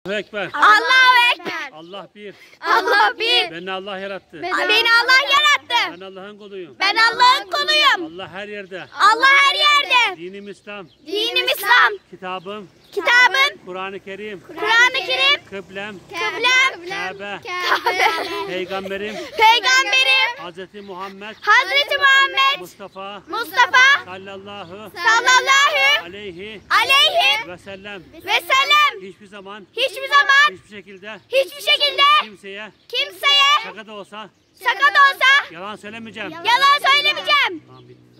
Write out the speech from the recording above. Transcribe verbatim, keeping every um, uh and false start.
Allahu Ekber. Allahu Ekber. Allah bir. Allah bir. Beni Allah yarattı. Beni Allah yarattı. Ben Allah'ın kuluyum. Ben Allah'ın kuluyum. Allah her yerde. Allah her yerde. Dinim İslam. Dinim İslam. Kitabım. Kitabın. Kur'an-ı Kerim. Kur'an-ı Kerim. Kıblem. Kıblem. Kabe. Kabe. Peygamberim. Peygamberim. Hazreti Muhammed. Hazreti Muhammed. Mustafa. Mustafa. Sallallahu. Sallallahu. Aleyhi. Aleyhi. Ve sellem. Ve sellem. Hiçbir zaman. Hiçbir zaman. Hiçbir şekilde. Hiçbir şekilde. Kimseye. Kimseye. Şaka da olsa. Şaka da olsa. Yalan söylemeyeceğim. Yalan söylemeyeceğim. Amin.